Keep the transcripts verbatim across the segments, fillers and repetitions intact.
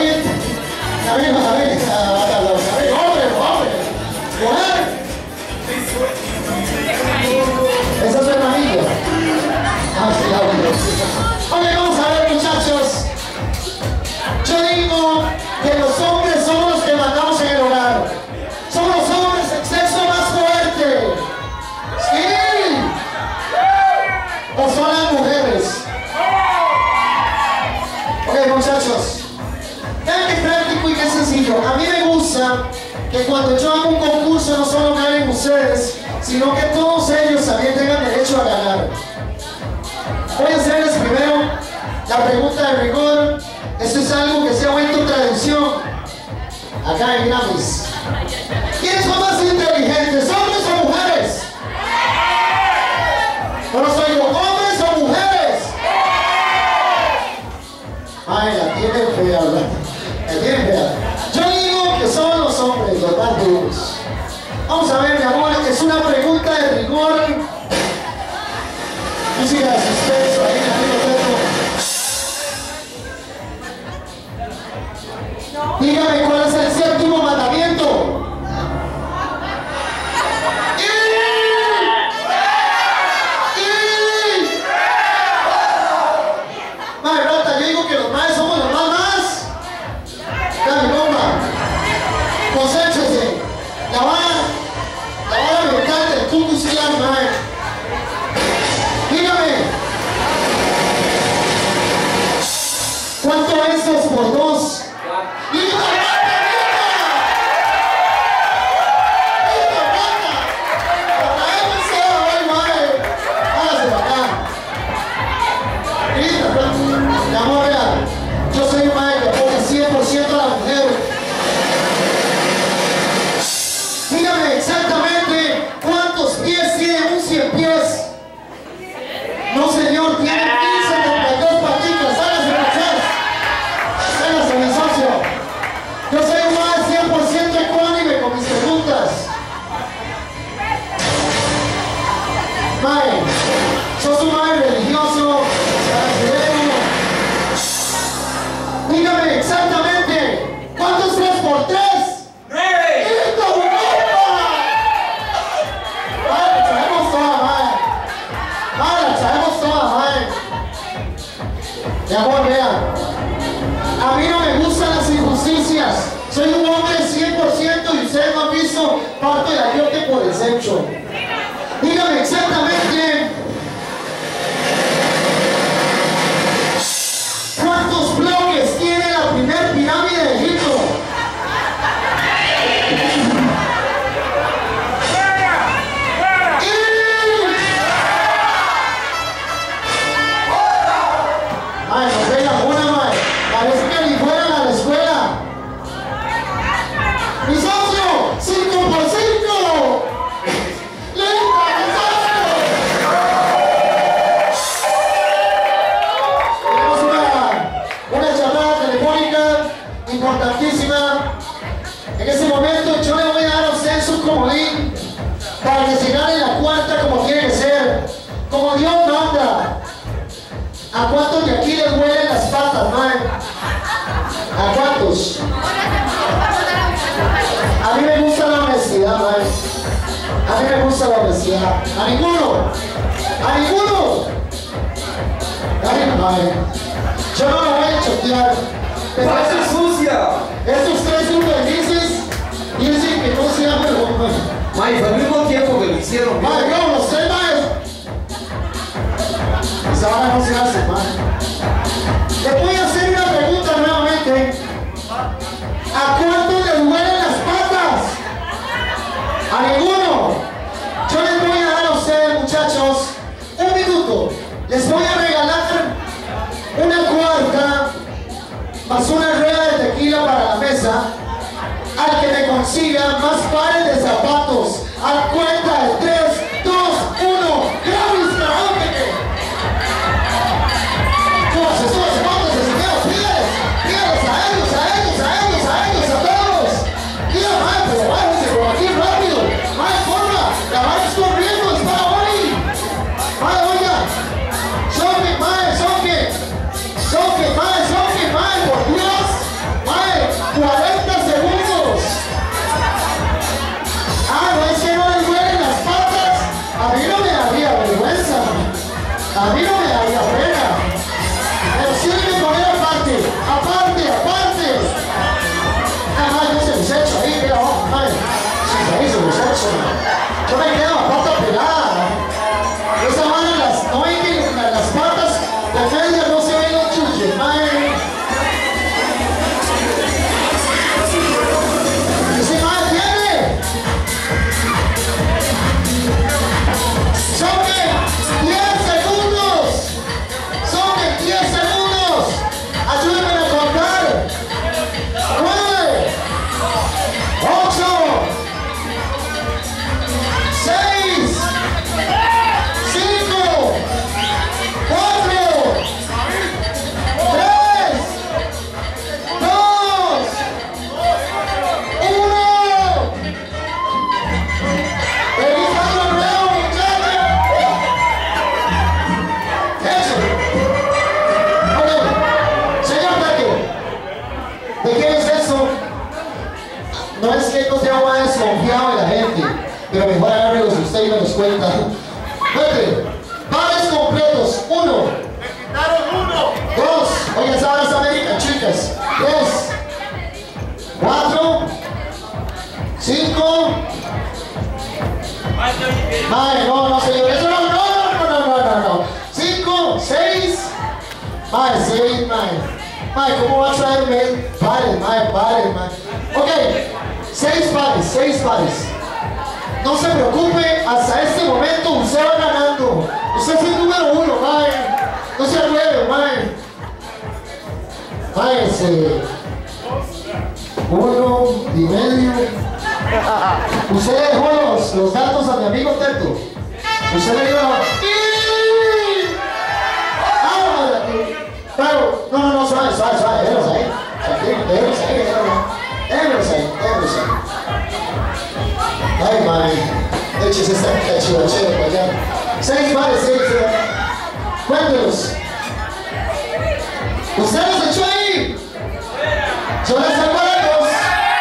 David, David, David, David, hombre, hombre, mujer. Esa es su hermanita. Ah, sí, la voy. Ok, vamos a ver, muchachos. Yo digo que los hombres somos los que mandamos en el hogar. Somos los hombres el sexo más fuerte. Sí. O son las mujeres. Ok, muchachos. Vean qué práctico y qué sencillo. A mí me gusta que cuando yo hago un concurso no solo ganen ustedes, sino que todos ellos también tengan derecho a ganar. Voy a hacerles primero la pregunta de rigor. Esto es algo que se ha vuelto tradición acá en Grammys. ¿Quiénes son más inteligentes, hombres o mujeres? No los oigo, ¿hombres o mujeres? Ay, la tienen fea, ¿verdad? La tienen fea. Yo digo que son los hombres, los más duros. Vamos a ver, mi amor, es una pregunta de rigor. Música de suspenso, ahí, amigo Teto. Dígame, ¿cuál es el séptimo mandamiento? Madre rata, yo digo que los más somos los más más. Dame, compa. Coséchese. La vara, la vara mental del Ku Klux Klan, madre. Dígame. ¿Cuánto es dos por dos? ¡Dígame! Mi amor, vea, yo soy un madre que pone cien por ciento a la mujer. Dígame exactamente cuántos pies tiene un cien pies. No, señor, tiene mil setenta y dos patitas. Hágase muchachos. Hágase, mi socio. Yo soy un madre cien por ciento ecuánime con mis preguntas. Madre, sos un madre religioso. Dígame exactamente, ¿cuánto es tres por tres? ¡nueve! ¡Listo, bomba! Vale, la traemos toda, madre. Vale, la traemos toda, madre. Mi amor, vean. A mí no me gustan las injusticias. Soy un hombre cien por ciento y ustedes no han visto parto de la yoke por el sexo. Dígame exactamente. ¿Cuántos bloques tiene la primer pirámide de Egipto? Ay, no pega una, madre. Parece que ni fueran a la escuela. ¡Mi socio! ¡Cinco por cinco! ¡Lenta, mi socio! Tenemos una, una llamada telefónica importantísima. En ese momento yo le voy a dar a usted su comodín para que se gane la cuarta como tiene que ser, como Dios manda. ¿A cuántos de aquí les huelen las patas, man? ¿A cuántos? A mí me gusta la honestidad, man. A mí me gusta la honestidad. ¿A ninguno? ¿A ninguno? A mí, man. Yo no lo voy a chotear. Pero ¡Pasa sucia! estos tres infelices dicen que no se llama el hombre. May, fue al mismo tiempo que lo hicieron. Madre, no, los tres, madre. Esa vara no se hace, madre. Le voy a hacer una pregunta nuevamente. ¿A cuánto les duelen las patas? ¿A ninguno? Yo les voy a dar a ustedes, muchachos, un minuto. Les voy a regalar una cuarta más una rueda de tequila para la mesa al que me consiga más pares de zapatos. A cuenta de tres, dos, uno. ¡Grammys, karaoke! ¡Súbase, súbase, póngase, señores! ¡Pídales! ¡Pídales a ellos, a ellos, a ellos, a ellos, a todos! ¡Pídales, madre, pero bájense por aquí rápido! ¡Madre, forma! ¡La madre es corriendo, es para hoy! ¡Madre, oiga! ¡Soque, madre, soque! ¡Soque, madre, soque, madre, por Dios! ¡Madre! ¿De qué es eso? No es que no sea más desconfiado de la gente, pero mejor agárrelos usted y me los cuenta. Vete, pares completos. Uno. Me quitaron uno. Dos. Oye, esa hora es América, chicas. Tres. Cuatro. Cinco. Madre, no, no, señor. Eso no, no, no, no, no, no, no. Cinco. Seis. Madre, seis, madre. Madre, ¿cómo vas a ver, men? Pares, madre, pares, madre. Ok. Seis pares, seis pares. No se preocupe, hasta este momento usted va ganando. Usted es el número uno, mae. No se arrueve, mae. Mae, ese. Uno y medio. Usted dejó los, los datos a mi amigo Teto. Usted le dio la... ¡Ah! Pero, no, no, no, suave, suave, suave. Déjelos ahí. Déjelos ahí, déjelos ahí. Déjelos ahí. Ay, madre, eches esta cachivachera para allá. Seis pares, seis, seis. Cuéntelos. ¿Usted los echó ahí? Yo les saco a los dos.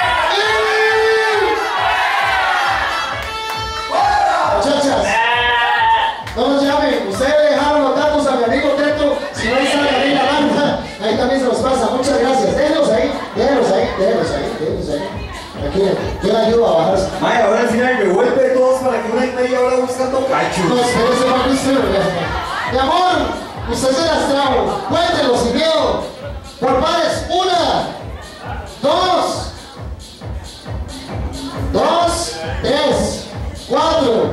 Muchachas, no nos llamen. Ustedes dejaron los datos a mi amigo Teto. Si no sale ahí la banda, ahí también se los pasa. Muchas gracias. Déjenlos ahí, déjenlos ahí, déjenlos ahí, déjenlos ahí. Aquí, yo le ayudo a bajarse. Mae, ahora al final revuelve todos para que una y media hora buscando cachos. No, espérese, Marco, usted, mi amor, usted se las trajo. Cuéntelos sin miedo. Por pares, una, dos, dos, tres, cuatro,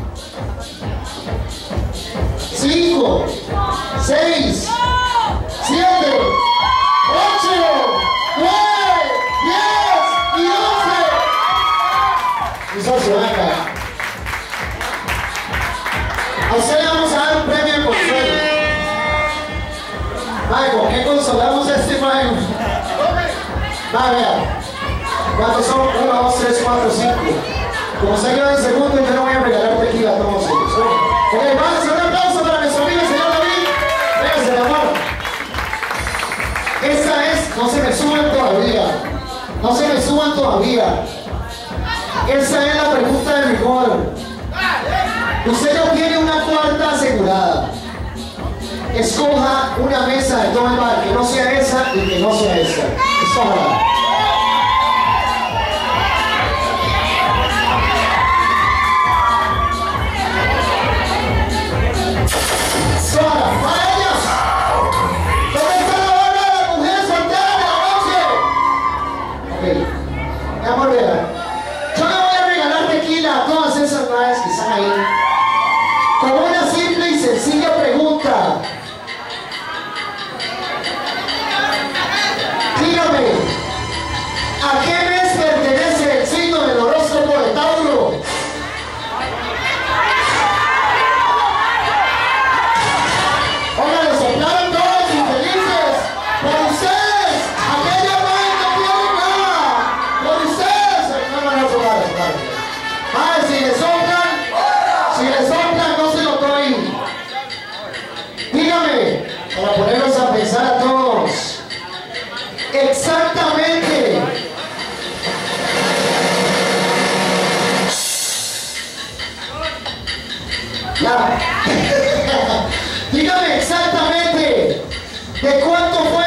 cinco, seis, siete, ocho, nueve, diez y once. Mi socio, venga. A usted le vamos a dar un premio de consuelo. Mae, ¿con qué consolamos a este mae? Mae, vea. ¿Cuántos son? uno, dos, tres, cuatro, cinco. Como se queda en segundo, yo no voy a regalar tequila a todos ellos. Ok, vamos, un aplauso para nuestro amigo el señor David. Véngase, mi amor. Esta es, no se me suban todavía. No se me suban todavía. Esa es la pregunta de rigor. Usted ya tiene una cuarta asegurada. Escoja una mesa de todo el bar, que no sea esa y que no sea esa. Escójala. Escójala, para ellos. ¿Dónde está la hora de la mujer soltera de la noche? Ok. Mi amor, vea. Yo le voy a regalar tequila a todas esas madres que están ahí. Con una simple y sencilla pregunta. Dígame, ¿a qué mes pertenece el signo del horóscopo de Tauro? Oigan, les soplaron todos infelices. Por ustedes, aquella madre no tiene nada. Por ustedes. No, no, no, soplar, soplar. Madre, si le soplan, si le soplan, no se lo doy. Dígame, para ponernos a pensar a todos. Exactamente. Ya. Dígame exactamente de cuánto fue